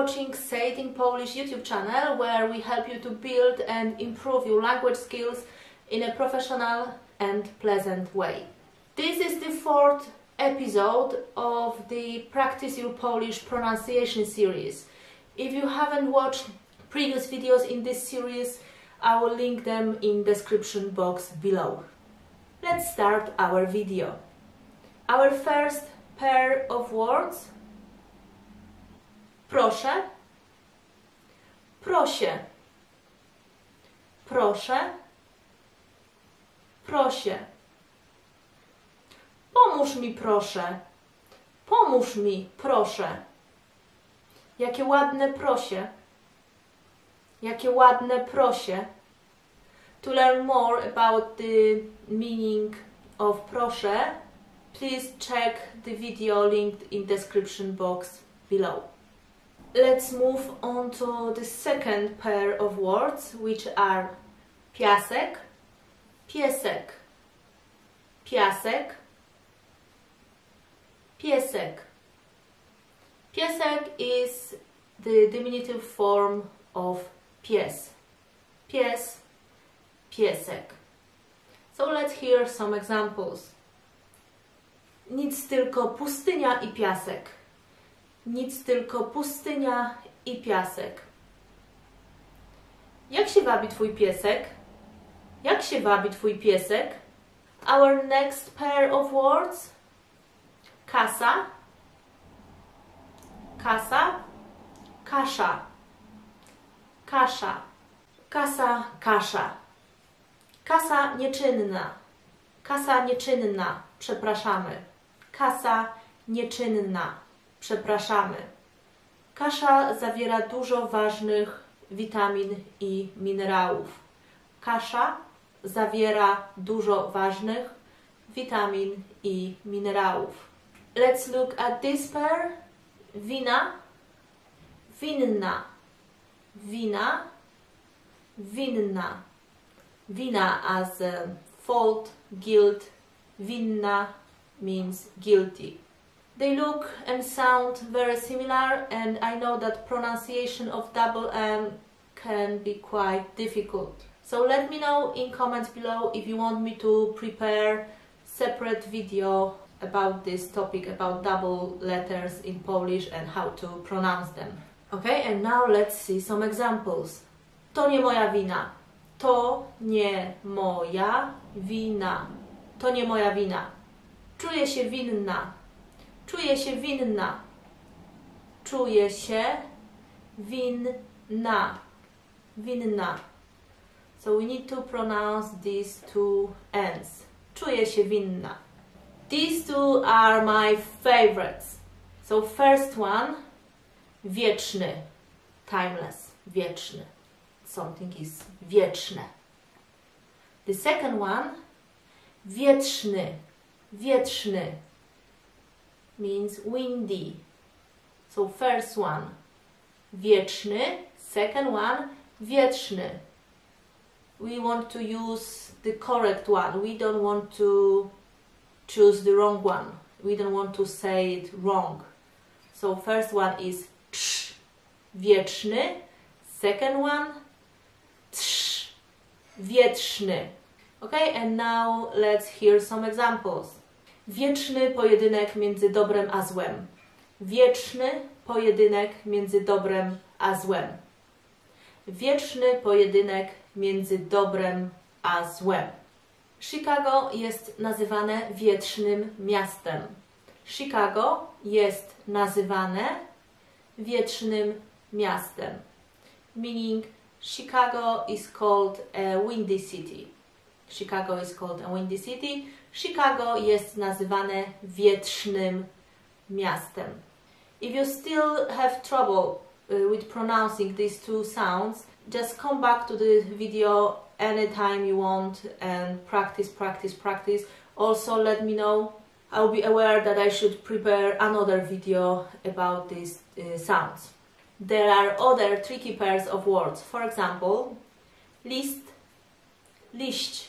watching Say It in Polish YouTube channel, where we help you to build and improve your language skills in a professional and pleasant way. This is the fourth episode of the Practice Your Polish pronunciation series. If you haven't watched previous videos in this series, I will link them in the description box below. Let's start our video. Our first pair of words: proszę, prosię, proszę, prosię. Pomóż mi proszę, pomóż mi proszę. Jakie ładne prosie, jakie ładne prosie. To learn more about the meaning of proszę, please check the video linked in description box below. Let's move on to the second pair of words, which are piasek, piesek, piasek, piesek. Piesek is the diminutive form of pies. Pies, piesek. So let's hear some examples. Nic tylko pustynia i piasek. Nic tylko pustynia i piasek. Jak się wabi twój piesek? Jak się wabi twój piesek? Our next pair of words: kasa, kasa, kasza, kasza, kasa, kasza. Kasa nieczynna, kasa nieczynna, przepraszamy. Kasa nieczynna, przepraszamy. Kasza zawiera dużo ważnych witamin i minerałów. Kasza zawiera dużo ważnych witamin i minerałów. Let's look at this pair. Wina, winna, wina, winna. Wina as fault, guilt. Winna means guilty. They look and sound very similar, and I know that pronunciation of double M can be quite difficult. So let me know in comments below if you want me to prepare separate video about this topic, about double letters in Polish and how to pronounce them. Okay, and now let's see some examples. To nie moja wina. To nie moja wina. To nie moja wina. Czuję się winna. Czuję się winna. Czuję się winna. Winna. So we need to pronounce these two N's. Czuję się winna. These two are my favorites. So first one, wieczny. Timeless. Wieczny. Something is wieczne. The second one, wietrzny. Wietrzny means windy. So first one, wieczny. Second one, wietrzny. We want to use the correct one. We don't want to choose the wrong one. We don't want to say it wrong. So first one is trz, wieczny. Second one, trz, wietrzny. Okay, and now let's hear some examples. Wieczny pojedynek między dobrem a złem. Wieczny pojedynek między dobrem a złem. Wieczny pojedynek między dobrem a złem. Chicago jest nazywane wietrznym miastem. Chicago jest nazywane wietrznym miastem. Meaning Chicago is called a windy city. Chicago is called a windy city. Chicago jest nazywane wietrznym miastem. If you still have trouble with pronouncing these two sounds, just come back to the video anytime you want and practice, practice, practice. Also let me know. I'll be aware that I should prepare another video about these sounds. There are other tricky pairs of words. For example, list, liść,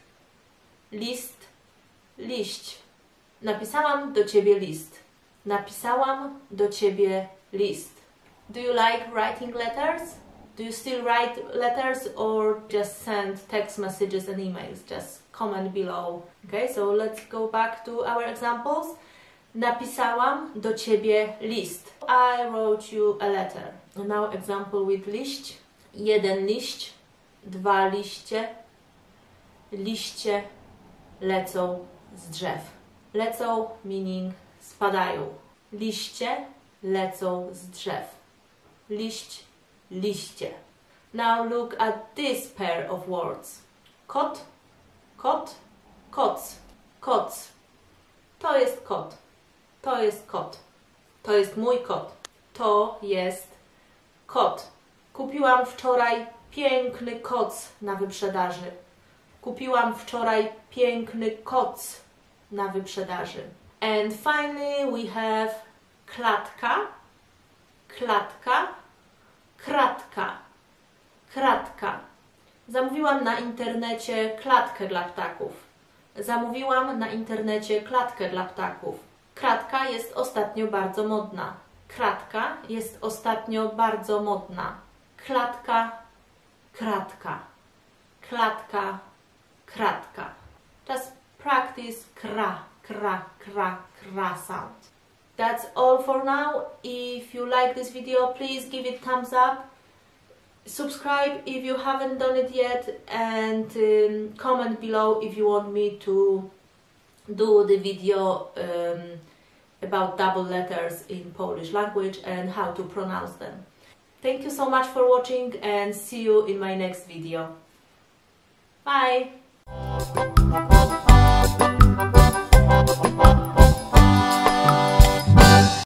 list, liść. Napisałam do ciebie list. Napisałam do ciebie list. Do you like writing letters? Do you still write letters or just send text messages and emails? Just comment below. Okay, so let's go back to our examples. Napisałam do ciebie list. I wrote you a letter. Now example with liść. Jeden liść, dwa liście, liście lecą z drzew. Lecą meaning spadają. Liście lecą z drzew. Liść, liście. Now look at this pair of words. Kot, kot, koc, koc. To jest kot. To jest kot. To jest mój kot. To jest kot. Kupiłam wczoraj piękny koc na wyprzedaży. Kupiłam wczoraj piękny koc na wyprzedaży. And finally we have klatka, klatka, kratka, kratka. Zamówiłam na internecie klatkę dla ptaków. Zamówiłam na internecie klatkę dla ptaków. Kratka jest ostatnio bardzo modna. Kratka jest ostatnio bardzo modna. Klatka, kratka. Klatka, kratka. Just practice kra, kra, kra, kra sound. That's all for now. If you like this video, please give it thumbs up. Subscribe if you haven't done it yet, and comment below if you want me to do the video about double letters in Polish language and how to pronounce them. Thank you so much for watching and see you in my next video. Bye!